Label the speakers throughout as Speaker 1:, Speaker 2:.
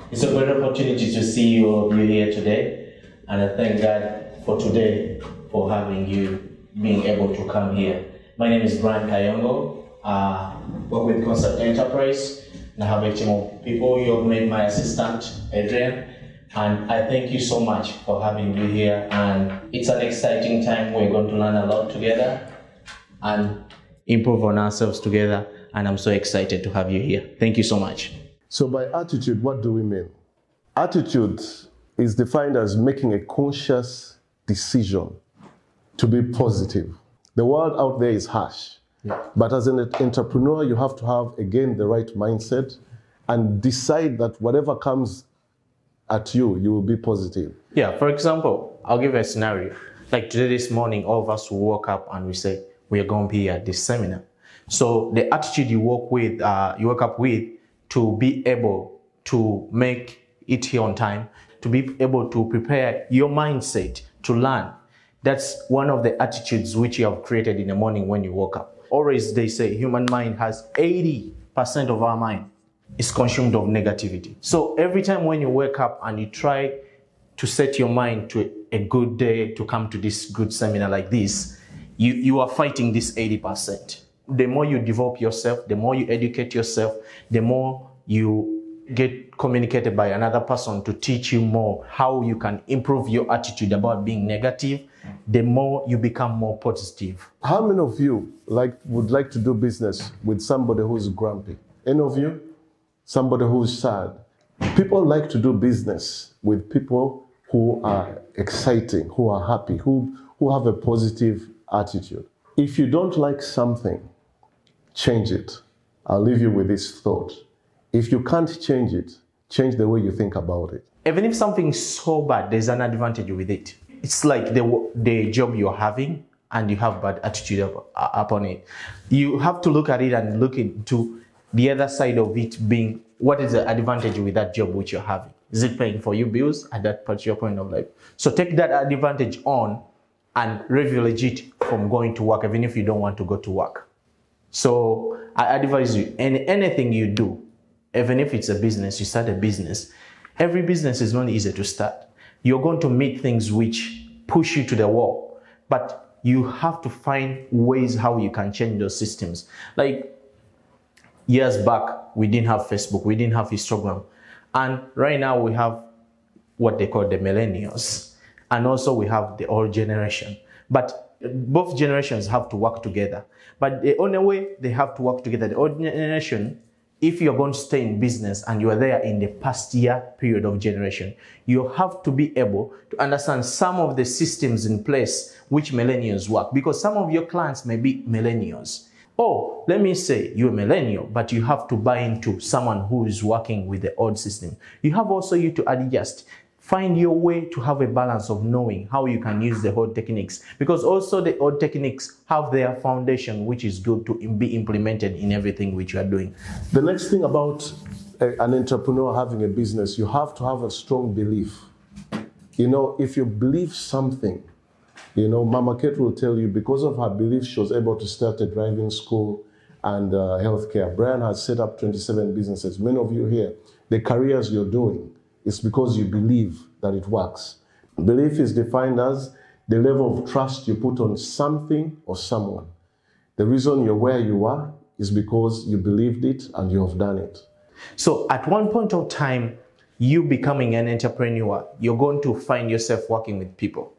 Speaker 1: It's a great opportunity to see all of you here today, and I thank God for today, for having you, being able to come here. My name is Kayongo. Work with KickStarter Enterprise, and I have a team of people. You have made my assistant, Adrian, and I thank you so much for having you here. And it's an exciting time. We're going to learn a lot together and improve on ourselves together, and I'm so excited to have you here. Thank you so much.
Speaker 2: So by attitude, what do we mean? Attitude is defined as making a conscious decision to be positive. The world out there is harsh, but as an entrepreneur, you have to have, again, the right mindset and decide that whatever comes at you, you will be positive.
Speaker 1: Yeah, for example, I'll give a scenario. Like today, this morning, all of us will woke up and we say, we are going to be at this seminar. So the attitude you wake up with to be able to make it here on time, to be able to prepare your mindset to learn. That's one of the attitudes which you have created in the morning when you woke up. Always they say human mind has 80% of our mind is consumed of negativity. So every time when you wake up and you try to set your mind to a good day to come to this good seminar like this, you are fighting this 80%. The more you develop yourself, the more you educate yourself, the more you get communicated by another person to teach you more how you can improve your attitude about being negative, the more you become more positive.
Speaker 2: How many of you would like to do business with somebody who's grumpy? Any of you? Somebody who's sad? People like to do business with people who are exciting, who are happy, who have a positive attitude. If you don't like something, change it. I'll leave you with this thought. If you can't change it, change the way you think about it.
Speaker 1: Even if something's so bad, there's an advantage with it. It's like the job you're having and you have bad attitude upon it. You have to look at it and look into the other side of it being, what is the advantage with that job which you're having? Is it paying for your bills at that particular point of life? So take that advantage on and privilege it from going to work, even if you don't want to go to work. So I advise you, anything you do, even if it's a business, you start a business, every business is not easy to start. You're going to meet things which push you to the wall, but you have to find ways how you can change those systems. Like years back, we didn't have Facebook, we didn't have Instagram. And right now we have what they call the millennials. And also we have the old generation. But both generations have to work together. But the only way they have to work together, the old generation, if you're going to stay in business and you are there in the past year period of generation, you have to be able to understand some of the systems in place which millennials work, because some of your clients may be millennials. Oh, let me say you're a millennial, but you have to buy into someone who is working with the old system. You have also to adjust. Find your way to have a balance of knowing how you can use the old techniques, because also the old techniques have their foundation, which is good to be implemented in everything which you are doing.
Speaker 2: The next thing about an entrepreneur having a business, you have to have a strong belief. You know, if you believe something, you know, Mama Kate will tell you, because of her belief, she was able to start a driving school and healthcare. Brian has set up 27 businesses. Many of you here, the careers you're doing, it's because you believe that it works. Belief is defined as the level of trust you put on something or someone. The reason you're where you are is because you believed it and you have done it.
Speaker 1: So at one point of time, you becoming an entrepreneur, you're going to find yourself working with people.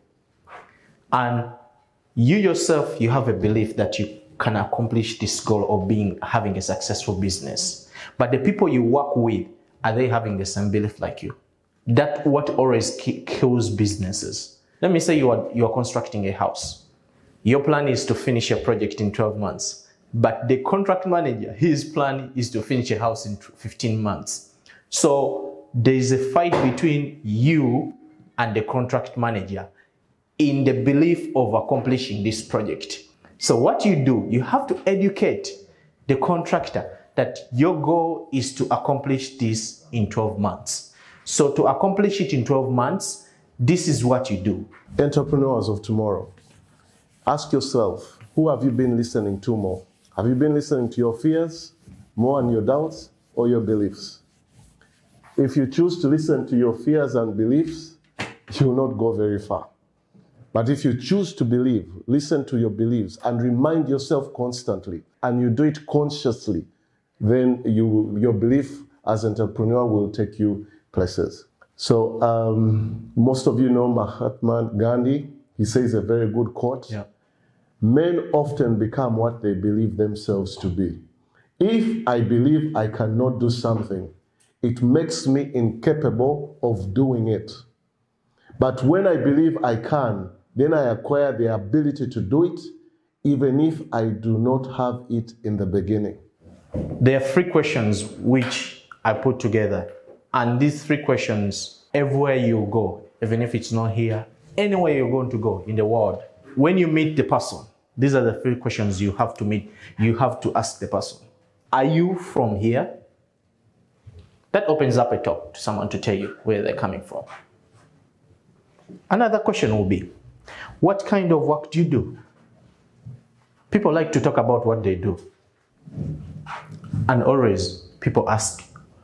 Speaker 1: And you yourself, you have a belief that you can accomplish this goal of having a successful business. But the people you work with, are they having the same belief like you? That's what always kills businesses. Let me say you are constructing a house. Your plan is to finish a project in 12 months. But the contract manager, his plan is to finish a house in 15 months. So there is a fight between you and the contract manager in the belief of accomplishing this project. So what you do, you have to educate the contractor that your goal is to accomplish this in 12 months. So to accomplish it in 12 months, this is what you do.
Speaker 2: Entrepreneurs of tomorrow, ask yourself, who have you been listening to more? Have you been listening to your fears more and your doubts, or your beliefs? If you choose to listen to your fears and beliefs, you will not go very far. But if you choose to believe, listen to your beliefs and remind yourself constantly, and you do it consciously, then your belief as an entrepreneur will take you places. So most of you know Mahatma Gandhi. He says a very good quote.
Speaker 1: Yeah.
Speaker 2: Men often become what they believe themselves to be. If I believe I cannot do something, it makes me incapable of doing it. But when I believe I can, then I acquire the ability to do it, even if I do not have it in the beginning.
Speaker 1: There are 3 questions which I put together. And these 3 questions, everywhere you go, even if it's not here, anywhere you're going to go in the world, when you meet the person, these are the 3 questions you have to meet. You have to ask the person. Are you from here? That opens up a talk to someone to tell you where they're coming from. Another question will be, what kind of work do you do? People like to talk about what they do. And always people ask,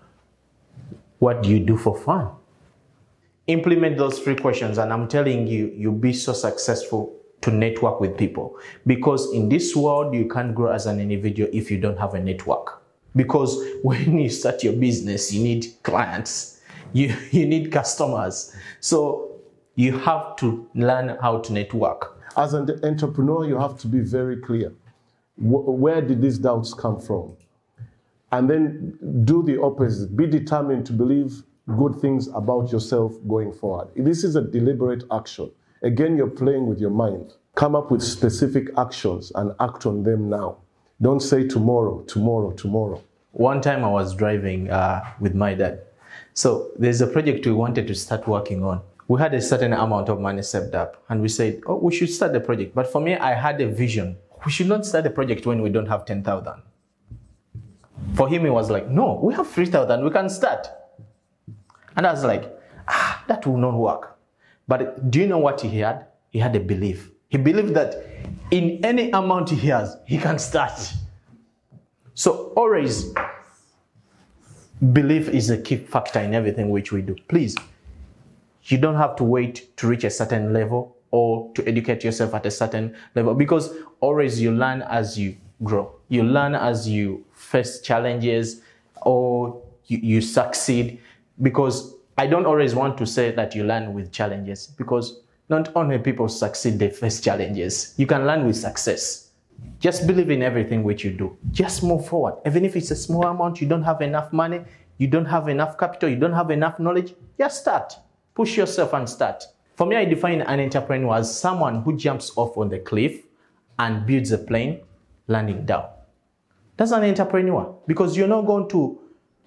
Speaker 1: what do you do for fun? Implement those 3 questions and I'm telling you, you'll be so successful to network with people. Because in this world, you can't grow as an individual if you don't have a network. Because when you start your business, you need clients, you need customers. So you have to learn how to network.
Speaker 2: As an entrepreneur, you have to be very clear. Where did these doubts come from? And then do the opposite. Be determined to believe good things about yourself going forward. This is a deliberate action. Again, you're playing with your mind. Come up with specific actions and act on them now. Don't say tomorrow, tomorrow, tomorrow.
Speaker 1: One time I was driving with my dad. So there's a project we wanted to start working on. We had a certain amount of money saved up and we said, oh, we should start the project. But for me, I had a vision. We should not start the project when we don't have 10,000. For him, he was like, no, we have 3,000, we can start. And I was like, that will not work. But do you know what he had? He had a belief. He believed that in any amount he has, he can start. So always, belief is a key factor in everything which we do. Please, you don't have to wait to reach a certain level or to educate yourself at a certain level, because always you learn as you grow. You learn as you face challenges or you succeed, because I don't always want to say that you learn with challenges, because not only people succeed, they face challenges. You can learn with success. Just believe in everything which you do. Just move forward. Even if it's a small amount, you don't have enough money, you don't have enough capital, you don't have enough knowledge, just start. Push yourself and start. For me, I define an entrepreneur as someone who jumps off on the cliff and builds a plane landing down. That's an entrepreneur, because you're not going to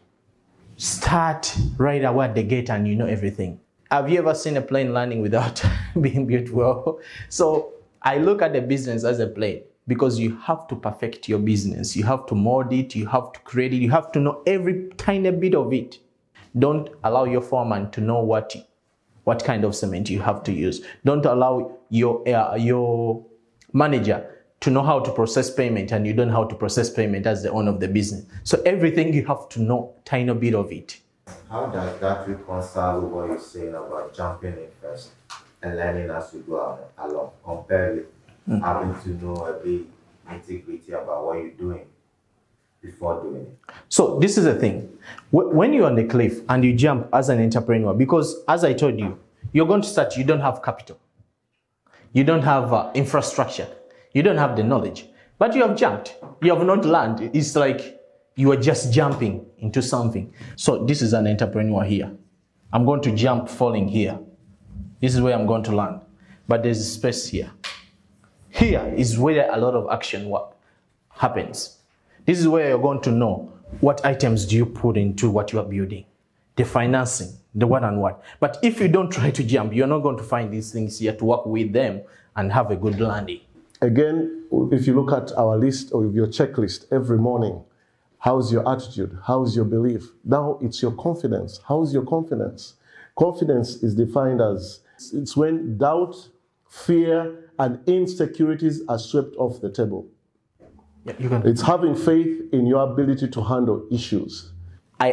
Speaker 1: start right away at the gate and you know everything. Have you ever seen a plane landing without being built well? So I look at the business as a plane, because you have to perfect your business. You have to mold it, you have to create it, you have to know every tiny bit of it. Don't allow your foreman to know what kind of cement you have to use. Don't allow your manager to know how to process payment and you don't know how to process payment as the owner of the business. So everything you have to know, tiny bit of it.
Speaker 3: How does that reconcile with what you're saying about jumping in first and learning as you go along, compared with having to know a bit nitty-gritty about what you're doing before doing it? So
Speaker 1: this is the thing. When you're on the cliff and you jump as an entrepreneur, because as I told you, you're going to start, you don't have capital. You don't have infrastructure. You don't have the knowledge. But you have jumped. You have not learned. It's like you are just jumping into something. So this is an entrepreneur here. I'm going to jump falling here. This is where I'm going to land. But there's a space here. Here is where a lot of action work happens. This is where you're going to know what items do you put into what you are building. The financing, the what and what. But if you don't try to jump, you're not going to find these things here to work with them and have a good landing.
Speaker 2: Again, if you look at our list or your checklist every morning, how's your attitude? How's your belief? Now it's your confidence. How's your confidence? Confidence is defined as, it's when doubt, fear, and insecurities are swept off the table.
Speaker 1: Yeah,
Speaker 2: it's having faith in your ability to handle issues.
Speaker 1: I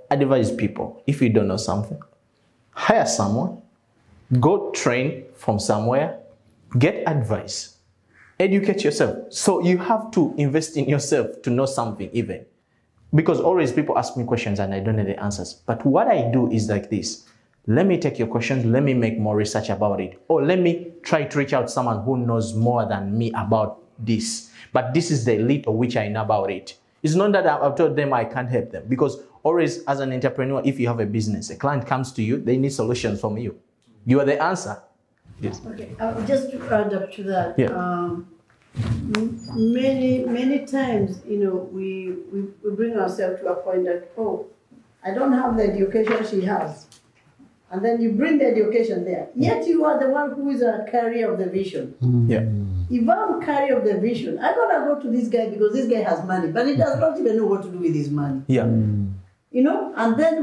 Speaker 1: advise people. If you don't know something, hire someone, go train from somewhere, get advice, educate yourself. So you have to invest in yourself to know something even. Because always people ask me questions and I don't know the answers. But what I do is like this. Let me take your questions, let me make more research about it. Or let me try to reach out to someone who knows more than me about this. But this is the little which I know about it. It's not that I've told them I can't help them. Because always as an entrepreneur, if you have a business, a client comes to you, they need solutions from you. You are the answer. Yes.
Speaker 4: Okay, just to add up to that.
Speaker 1: Yeah.
Speaker 4: Many times, we bring ourselves to a point that, oh, I don't have the education she has. And then you bring the education there. Yet you are the one who is a carrier of the vision.
Speaker 1: Yeah.
Speaker 4: If I'm carrier of the vision, I gotta go to this guy because this guy has money, but he does not even know what to do with his money.
Speaker 1: Yeah.
Speaker 4: And then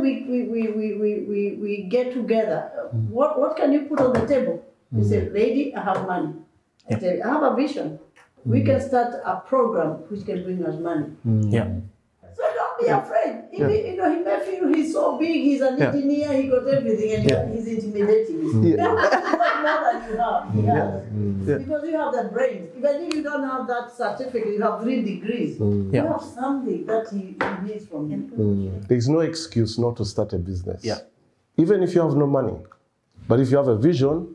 Speaker 4: we get together. What can you put on the table? You say, lady, I have money. I say, I have a vision. We can start a program which can bring us money.
Speaker 1: Yeah.
Speaker 4: So don't be afraid. If he may feel he's so big, he's an engineer, he got everything, and he's intimidating you. You have more than you have. Because you have the brains. Even if you don't have that certificate, you have 3 degrees. You have something that he needs from you.
Speaker 2: There's no excuse not to start a business.
Speaker 1: Yeah.
Speaker 2: Even if you have no money. But if you have a vision,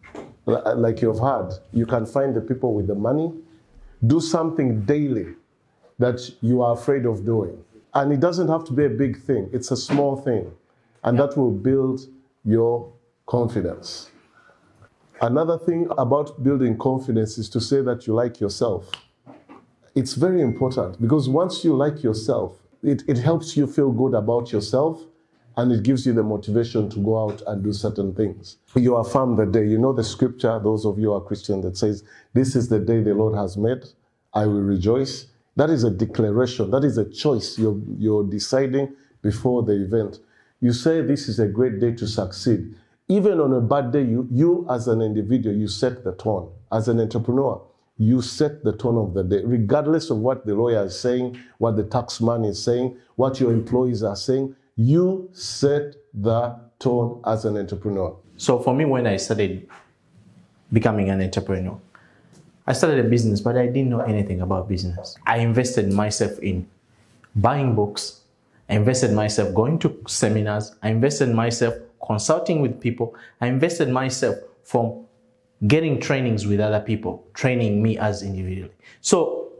Speaker 2: like you've had, you can find the people with the money. Do something daily that you are afraid of doing. And it doesn't have to be a big thing. It's a small thing. And that will build your confidence. Another thing about building confidence is to say that you like yourself. It's very important because once you like yourself, it helps you feel good about yourself and it gives you the motivation to go out and do certain things. You affirm the day. You know the scripture, those of you who are Christian, that says, this is the day the Lord has made. I will rejoice. That is a declaration. That is a choice. You're deciding before the event. You say this is a great day to succeed. Even on a bad day, you as an individual, you set the tone. As an entrepreneur, you set the tone of the day, regardless of what the lawyer is saying, what the tax man is saying, what your employees are saying. You set the tone as an entrepreneur.
Speaker 1: So for me, when I started becoming an entrepreneur, I started a business, but I didn't know anything about business. I invested myself in buying books. I invested myself going to seminars. I invested myself consulting with people. I invested myself from getting trainings with other people, training me as individually. So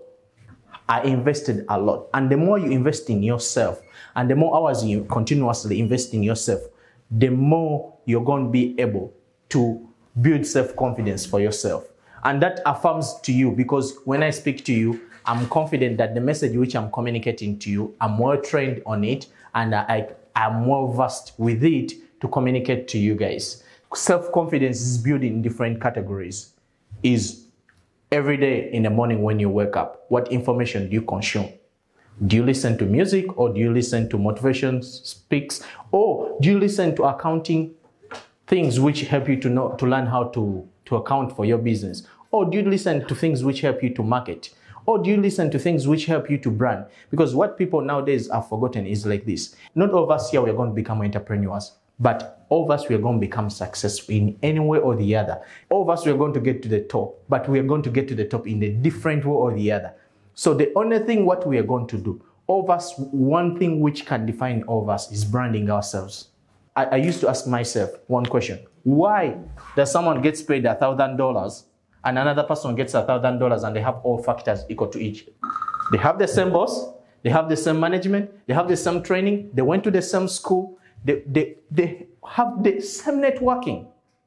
Speaker 1: I invested a lot. And the more you invest in yourself, and the more hours you continuously invest in yourself, the more you're going to be able to build self-confidence for yourself. And that affirms to you, because when I speak to you, I'm confident that the message which I'm communicating to you, I'm well trained on it, and I'm well versed with it to communicate to you guys. Self-confidence is built in different categories. Is every day in the morning when you wake up, what information do you consume? Do you listen to music, or do you listen to motivation speaks, or do you listen to accounting things which help you to learn how to account for your business? Or do you listen to things which help you to market? Or do you listen to things which help you to brand? Because what people nowadays have forgotten is like this. Not all of us here, we're going to become entrepreneurs, but all of us, we're going to become successful in any way or the other. All of us, we're going to get to the top, but we are going to get to the top in a different way or the other. So the only thing what we are going to do, all of us, one thing which can define all of us is branding ourselves. I used to ask myself one question. Why does someone get paid $1,000 and another person gets $1,000 and they have all factors equal to each? They have the same boss, they have the same management, they have the same training, they went to the same school, they have the same networking.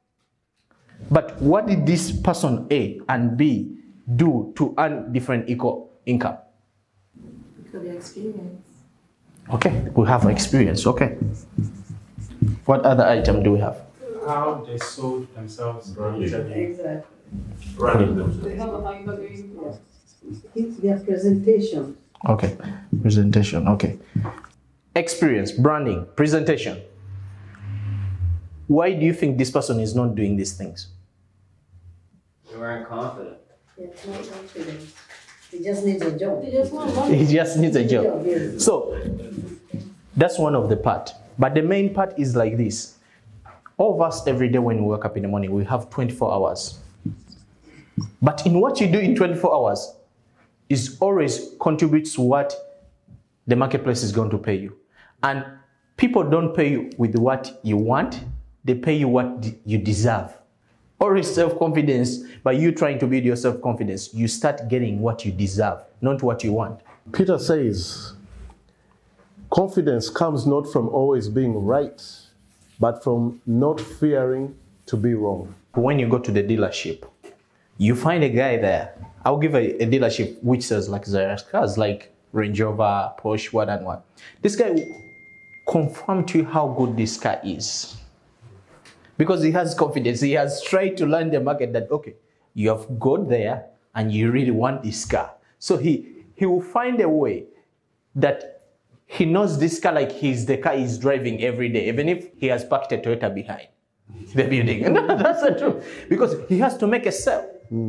Speaker 1: But what did this person A and B do to earn different equal income?
Speaker 4: Because the experience.
Speaker 1: Okay, we have experience, okay. What other item do we have?
Speaker 5: How they sold themselves.
Speaker 4: Exactly.
Speaker 3: Running themselves.
Speaker 4: It's their presentation.
Speaker 1: Okay, presentation, okay. Experience, branding, presentation. Why do you think this person is not doing these things?
Speaker 3: They weren't confident.
Speaker 4: Yeah, no confidence. He just needs a job.
Speaker 1: He just needs a job.
Speaker 4: Yes.
Speaker 1: So, That's one of the part. But the main part is like this. All of us, every day when we wake up in the morning, we have 24 hours. But in what you do in 24 hours is always contributes to what the marketplace is going to pay you. And people don't pay you with what you want. They pay you what you deserve. Always self-confidence, by you trying to build your self-confidence, you start getting what you deserve, not what you want.
Speaker 2: Peter says, confidence comes not from always being right, but from not fearing to be wrong.
Speaker 1: When you go to the dealership, you find a guy there. I'll give a dealership which sells luxurious cars like Range Rover, Porsche, what and what. This guy will confirm to you how good this car is. Because he has confidence. He has tried to learn the market that, okay, you have got there and you really want this car. So he will find a way that he knows this car like he's the car he's driving every day, even if he has parked a Toyota behind the building. That's the truth. Because he has to make a sale.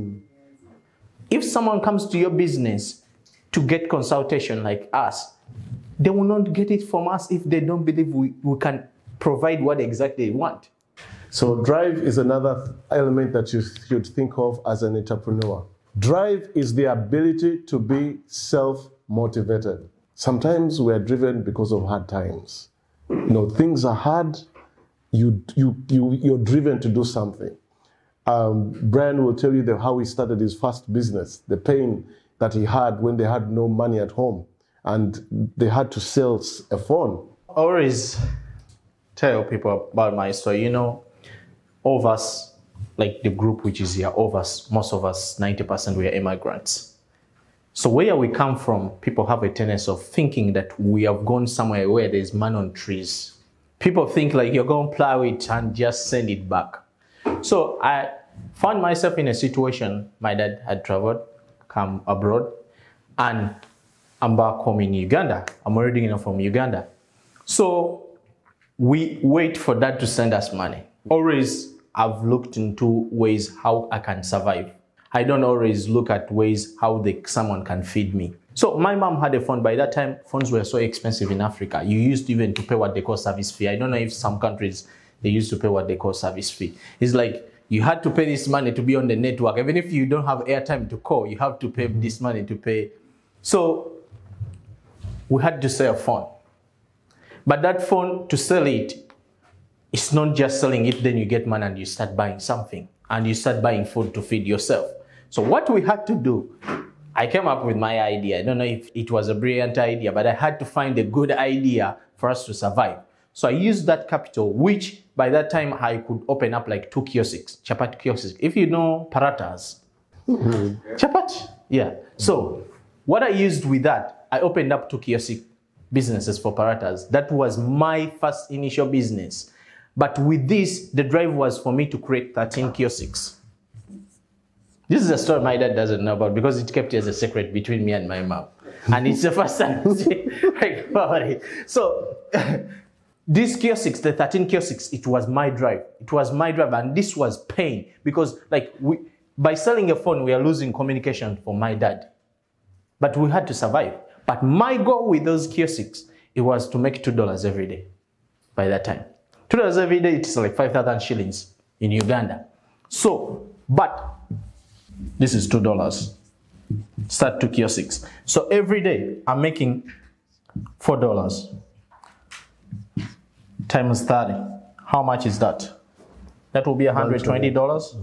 Speaker 1: If someone comes to your business to get consultation like us, they will not get it from us if they don't believe we can provide what exactly they want.
Speaker 2: So drive is another element that you should think of as an entrepreneur. Drive is the ability to be self-motivated. Sometimes we are driven because of hard times. Things are hard. You're driven to do something. Brian will tell you how he started his first business, the pain that he had when they had no money at home and they had to sell a phone.
Speaker 1: I always tell people about my story. All of us, like the group which is here, all of us, most of us, 90% we are immigrants. So where we come from, people have a tendency of thinking that we have gone somewhere where there's man on trees. People think like you're going to plow it and just send it back. So I found myself in a situation, my dad had traveled, come abroad, and I'm back home in Uganda. I'm originally from Uganda. So we wait for dad to send us money. Always I've looked into ways how I can survive. I don't always look at ways how someone can feed me. So my mom had a phone. By that time, phones were so expensive in Africa. You used even to pay what they call service fee. I don't know if some countries, they used to pay what they call service fee. It's like you had to pay this money to be on the network. Even if you don't have airtime to call, you have to pay this money to pay. So we had to sell a phone. But that phone, to sell it, it's not just selling it, then you get money and you start buying something. And you start buying food to feed yourself. So what we had to do, I came up with my idea. I don't know if it was a brilliant idea, but I had to find a good idea for us to survive. So I used that capital, which by that time I could open up like 2 kiosks, chapati kiosks. If you know paratas, chapati, yeah. So what I used with that, I opened up 2 kiosk businesses for paratas. That was my first initial business. But with this, the drive was for me to create 13 kiosks. This is a story my dad doesn't know about because it kept it as a secret between me and my mom. And it's the first time about it. So these kiosks, the 13 kiosks, it was my drive. It was my drive, and this was pain because by selling a phone, we are losing communication from my dad. But we had to survive. But my goal with those kiosks, it was to make $2 every day by that time. $2 every day, it's like 5,000 shillings in Uganda. So, but this is $2. Start 2 kiosks. So every day, I'm making $4 times 30. How much is that? That will be $120.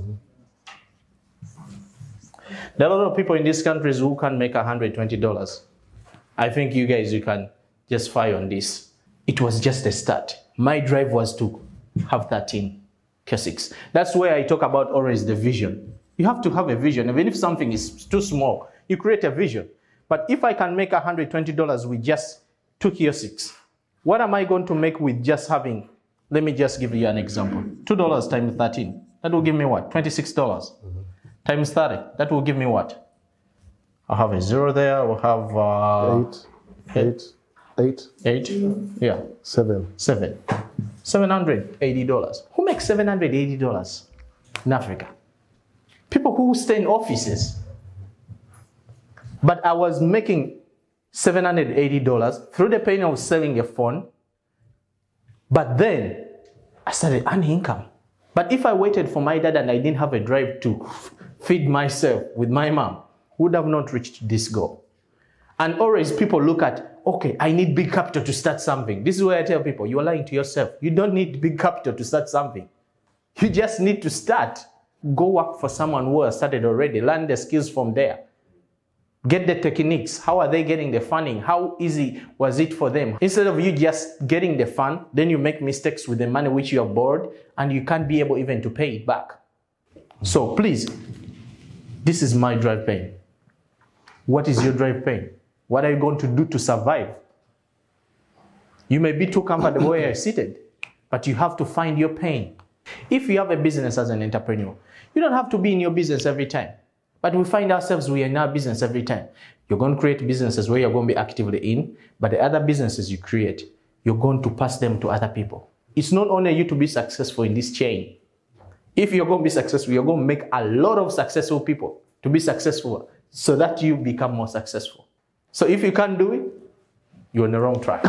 Speaker 1: There are a lot of people in these countries who can make $120. I think you guys, you can just fire on this. It was just a start. My drive was to have 13 kiosks. That's where I talk about always the vision. You have to have a vision. Even if something is too small, you create a vision. But if I can make $120 with just 2 kiosks, what am I going to make with just having, let me just give you an example. $2 times 13, that will give me what? $26. Times 30, that will give me what? I'll have a 0 there, we'll have... 8? Yeah. 7. $780. Who makes $780 in Africa? People who stay in offices. But I was making $780 through the pain of selling a phone. But then I started earning income. But if I waited for my dad and I didn't have a drive to feed myself with my mom, would have not reached this goal. And always people look at, okay, I need big capital to start something. This is where I tell people, you're lying to yourself. You don't need big capital to start something. You just need to start. Go work for someone who has started already. Learn the skills from there. Get the techniques. How are they getting the funding? How easy was it for them? Instead of you just getting the fund, then you make mistakes with the money which you have borrowed and you can't be able even to pay it back. So please, this is my drive pain. What is your drive pain? What are you going to do to survive? You may be too comfortable where you're seated, but you have to find your pain. If you have a business as an entrepreneur, you don't have to be in your business every time. But we find ourselves we are in our business every time. You're going to create businesses where you're going to be actively in, but the other businesses you create, you're going to pass them to other people. It's not only you to be successful in this chain. If you're going to be successful, you're going to make a lot of successful people to be successful so that you become more successful. So if you can't do it, you're on the wrong track.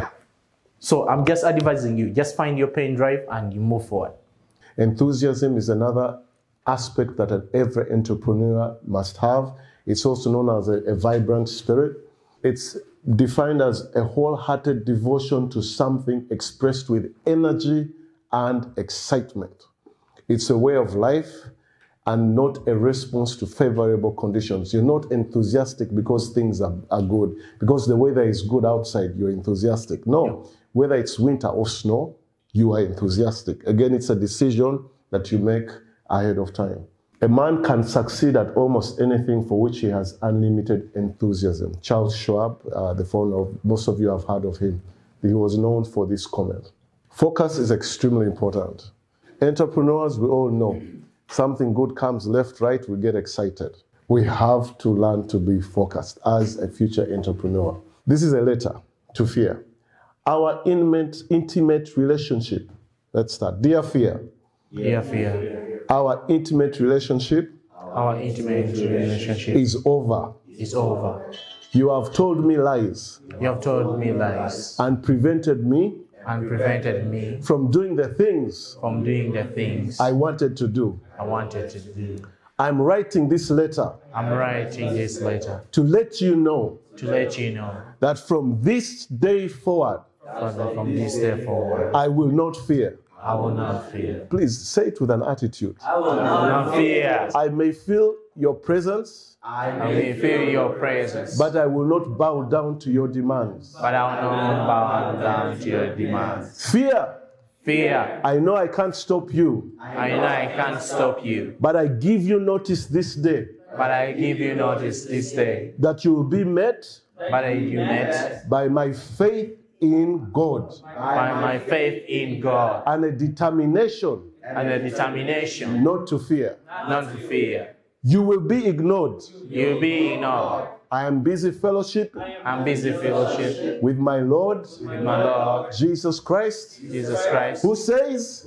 Speaker 1: So I'm just advising you, just find your pain drive and you move forward.
Speaker 2: Enthusiasm is another aspect that every entrepreneur must have. It's also known as a vibrant spirit. It's defined as a wholehearted devotion to something expressed with energy and excitement. It's a way of life and not a response to favorable conditions. You're not enthusiastic because things are good. Because the weather is good outside, you're enthusiastic. No, whether it's winter or snow, you are enthusiastic. Again, it's a decision that you make ahead of time. A man can succeed at almost anything for which he has unlimited enthusiasm. Charles Schwab, the founder, most of you have heard of him. He was known for this comment. Focus is extremely important. Entrepreneurs, we all know, something good comes left, right, we get excited. We have to learn to be focused as a future entrepreneur. This is a letter to fear. Our intimate relationship. Let's start. Dear fear.
Speaker 1: Dear fear.
Speaker 2: Our intimate relationship.
Speaker 1: Our intimate relationship
Speaker 2: is over.
Speaker 1: Is over.
Speaker 2: You have told me lies.
Speaker 1: You have told me lies.
Speaker 2: And prevented me.
Speaker 1: And prevented me
Speaker 2: from doing the things.
Speaker 1: From doing the things
Speaker 2: I wanted to do.
Speaker 1: I wanted to do.
Speaker 2: I'm writing this letter.
Speaker 1: I'm writing this letter
Speaker 2: to let you know.
Speaker 1: To let you know
Speaker 2: that from this day forward.
Speaker 1: From this day forward.
Speaker 2: I will not fear.
Speaker 1: I will not fear.
Speaker 2: Please say it with an attitude.
Speaker 1: I will not fear.
Speaker 2: I may feel your presence.
Speaker 1: I may feel your presence.
Speaker 2: But I will not bow down to your demands.
Speaker 1: But I will not bow down to your demands.
Speaker 2: Fear.
Speaker 1: Fear.
Speaker 2: I know I can't stop you.
Speaker 1: I know I can't stop you.
Speaker 2: But I give you notice this day.
Speaker 1: But I give you notice this day.
Speaker 2: That you will be met.
Speaker 1: But you met.
Speaker 2: By my faith in God.
Speaker 1: By my faith in God.
Speaker 2: And a determination.
Speaker 1: And a determination.
Speaker 2: Not to fear.
Speaker 1: Not to fear.
Speaker 2: You will be ignored.
Speaker 1: You will be ignored.
Speaker 2: I am busy fellowship.
Speaker 1: I'm busy fellowship
Speaker 2: with my Lord.
Speaker 1: With my Lord.
Speaker 2: Jesus Christ.
Speaker 1: Jesus Christ.
Speaker 2: Who says,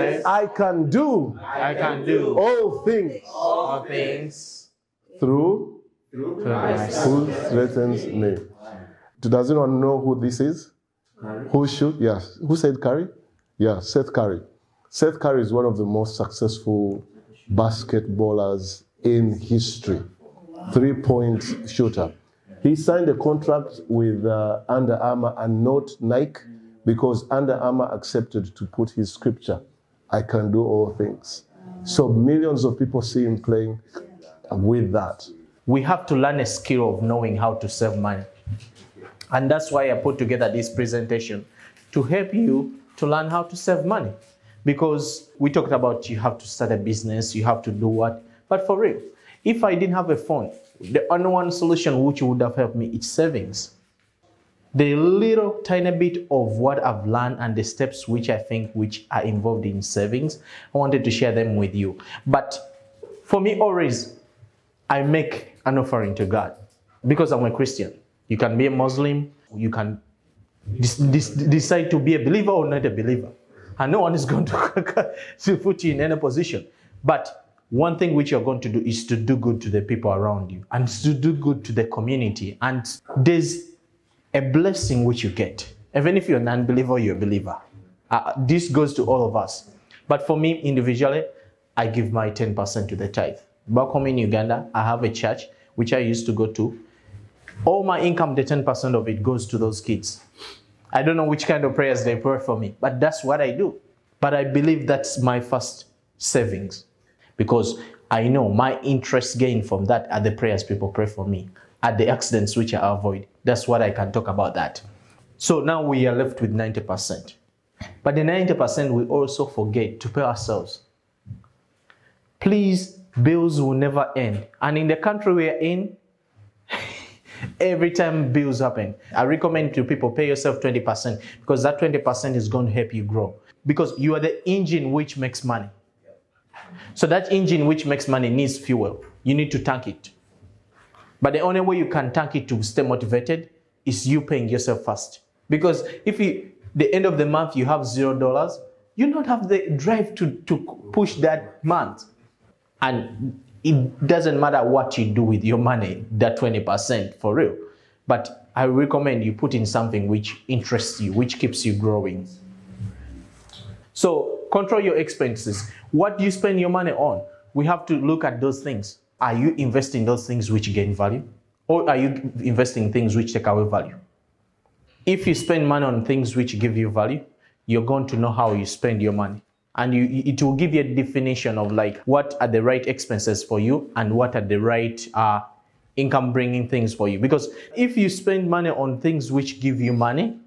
Speaker 2: I can do.
Speaker 1: I can do
Speaker 2: all things.
Speaker 1: All things.
Speaker 2: Through
Speaker 1: Christ.
Speaker 2: Who strengthens me. Does anyone know who this is? Who should? Yes. Who said Curry? Yeah, Seth Curry. Seth Curry is one of the most successful basketballers in history. 3-point shooter. He signed a contract with Under Armour and not Nike because Under Armour accepted to put his scripture, I can do all things. So millions of people see him playing with that. We have to learn a skill of knowing how to save money. And that's why I put together this presentation to help you to learn how to save money. Because we talked about you have to start a business, you have to do what. But for real, if I didn't have a phone, the only one solution which would have helped me is savings. The little tiny bit of what I've learned and the steps which I think which are involved in savings, I wanted to share them with you. But for me, always, I make an offering to God because I'm a Christian. You can be a Muslim, you can decide to be a believer or not a believer. And no one is going to put you in any position. But
Speaker 1: one thing which you're going to do is to do good to the people around you and to do good to the community. And there's a blessing which you get. Even if you're a non-believer or you're a believer. This goes to all of us. But for me, individually, I give my 10% to the tithe. Back home in Uganda, I have a church which I used to go to. All my income, the 10% of it goes to those kids. I don't know which kind of prayers they pray for me, but that's what I do. But I believe that's my first savings because I know my interest gain from that are the prayers people pray for me, are the accidents which I avoid. That's what I can talk about that. So now we are left with 90%. But the 90% we also forget to pay ourselves. Please, bills will never end. And in the country we are in, every time bills happen, I recommend to people pay yourself 20% because that 20% is going to help you grow. Because you are the engine which makes money. So that engine which makes money needs fuel. You need to tank it. But the only way you can tank it to stay motivated is you paying yourself first. Because if the end of the month you have $0, you don't have the drive to push that month. And it doesn't matter what you do with your money, that 20% for real. But I recommend you put in something which interests you, which keeps you growing. So control your expenses. What do you spend your money on? We have to look at those things. Are you investing in those things which gain value? Or are you investing in things which take away value? If you spend money on things which give you value, you're going to know how you spend your money. And it will give you a definition of like what are the right expenses for you and what are the right income bringing things for you. Because if you spend money on things which give you money,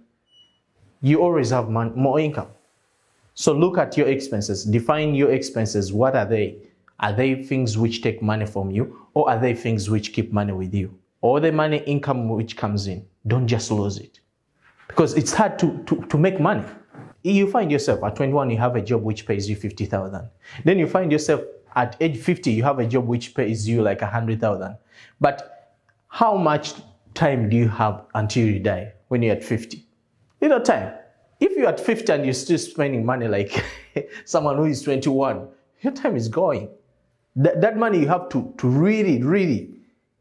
Speaker 1: you always have more income. So look at your expenses, define your expenses. What are they? Are they things which take money from you or are they things which keep money with you? Or the money income which comes in, don't just lose it. Because it's hard to make money. You find yourself at 21, you have a job which pays you 50,000. Then you find yourself at age 50, you have a job which pays you like 100,000. But how much time do you have until you die when you're at 50? Little time. If you're at 50 and you're still spending money like someone who is 21, your time is going. That money you have to really, really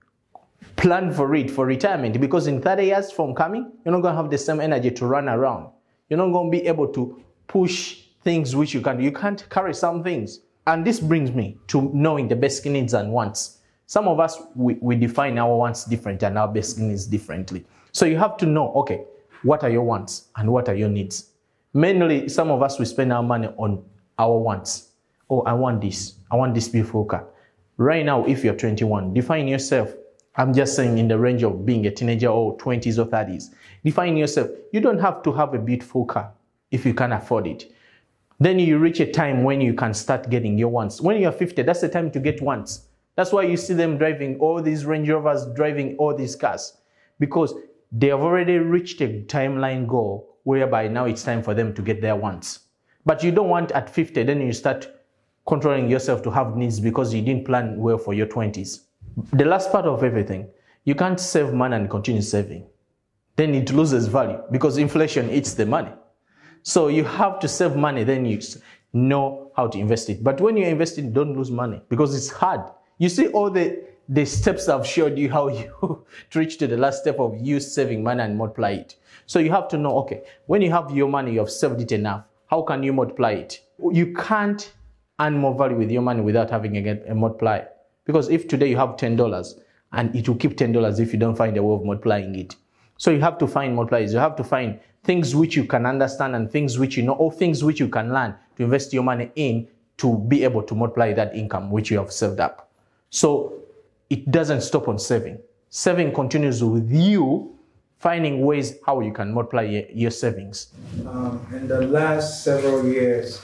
Speaker 1: plan for it, for retirement. Because in 30 years from coming, you're not going to have the same energy to run around. You're not going to be able to push things which you can do. You can't carry some things. And this brings me to knowing the basic needs and wants. Some of us, we define our wants different and our basic needs differently. So you have to know, okay, what are your wants and what are your needs? Mainly, some of us, we spend our money on our wants. Oh, I want this. I want this beautiful car. Right now, if you're 21, define yourself. I'm just saying in the range of being a teenager or 20s or 30s. Define yourself. You don't have to have a beautiful car if you can't afford it. Then you reach a time when you can start getting your wants. When you're 50, that's the time to get wants. That's why you see them driving all these Range Rovers, driving all these cars. Because they have already reached a timeline goal whereby now it's time for them to get their wants. But you don't want at 50, then you start controlling yourself to have needs because you didn't plan well for your 20s. The last part of everything, you can't save money and continue saving. Then it loses value because inflation eats the money. So you have to save money, then you know how to invest it. But when you invest it, don't lose money because it's hard. You see all the steps I've showed you how you to reach to the last step of you saving money and multiply it. So you have to know, okay, when you have your money, you have saved it enough. How can you multiply it? You can't earn more value with your money without having a multiplier. Because if today you have $10 and it will keep $10 if you don't find a way of multiplying it. So you have to find multipliers. You have to find things which you can understand and things which you know, or things which you can learn to invest your money in to be able to multiply that income which you have saved up. So it doesn't stop on saving. Saving continues with you finding ways how you can multiply your savings.
Speaker 6: In the last several years,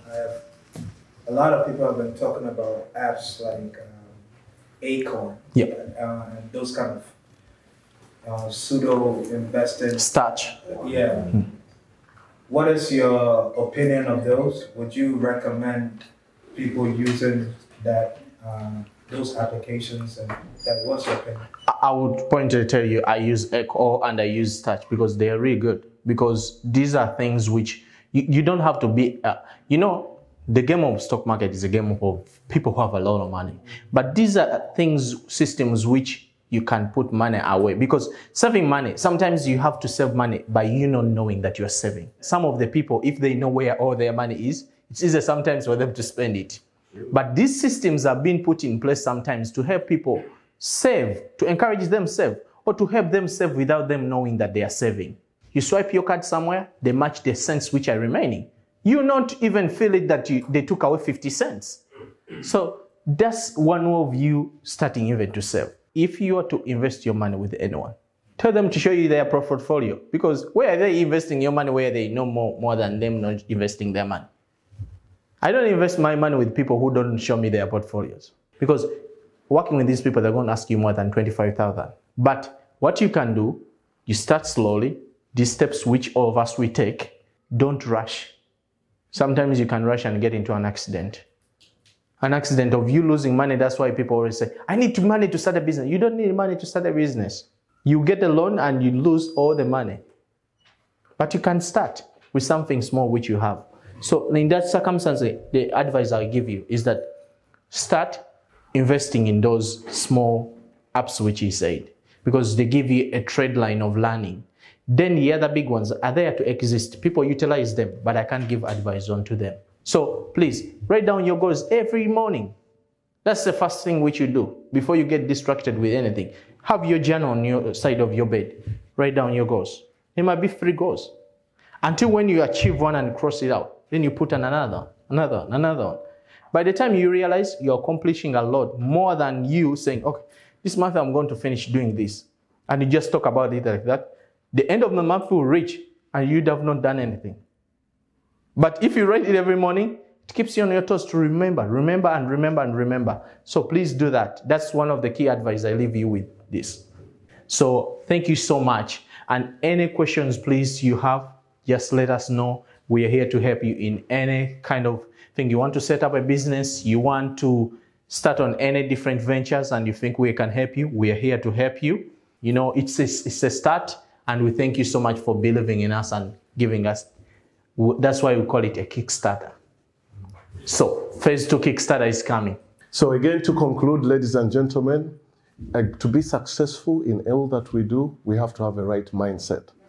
Speaker 6: a lot of people have been talking about apps like Acorn, and those kind of pseudo investing.
Speaker 1: Starch.
Speaker 6: Yeah. What is your opinion of those? Would you recommend people using that those applications? And what's your opinion?
Speaker 1: I would point to tell you I use Acorn and I use Starch because they are really good. Because these are things which you don't have to be, The game of stock market is a game of people who have a lot of money. But these are systems which you can put money away, because saving money, sometimes you have to save money by you not knowing that you're saving. Some of the people, if they know where all their money is, it's easier sometimes for them to spend it. But these systems are being put in place sometimes to help people save, to encourage them save, or to help them save without them knowing that they are saving. You swipe your card somewhere, they match the cents which are remaining. You not even feel it that they took away 50 cents. So that's one way of you starting even to save. If you are to invest your money with anyone, tell them to show you their portfolio, because where are they investing your money where they know more than them not investing their money? I don't invest my money with people who don't show me their portfolios, because working with these people, they're going to ask you more than 25,000. But what you can do, you start slowly. These steps which all of us we take, don't rush. Sometimes you can rush and get into an accident. An accident of you losing money. That's why people always say, I need money to start a business. You don't need money to start a business. You get a loan and you lose all the money. But you can start with something small which you have. So in that circumstance, the advice I give you is that start investing in those small apps which he said, because they give you a trade line of learning. Then the other big ones are there to exist. People utilize them, but I can't give advice on to them. So please write down your goals every morning. That's the first thing which you do before you get distracted with anything. Have your journal on your side of your bed. Write down your goals. It might be 3 goals. Until when you achieve one and cross it out, then you put another one. By the time you realize you're accomplishing a lot more than you saying, okay, this month I'm going to finish doing this. And you just talk about it like that. The end of the month will reach and you'd have not done anything. But if you write it every morning, it keeps you on your toes to remember. So please do that. That's one of the key advice I leave you with this. So thank you so much. And any questions, please, you have, just let us know. We are here to help you in any kind of thing. You want to set up a business, you want to start on any different ventures, and you think we can help you, we are here to help you. You know, it's a start, and we thank you so much for believing in us and giving us. That's why we call it a Kickstarter. So, phase 2 Kickstarter is coming.
Speaker 2: So again, to conclude, ladies and gentlemen, to be successful in all that we do, we have to have a right mindset.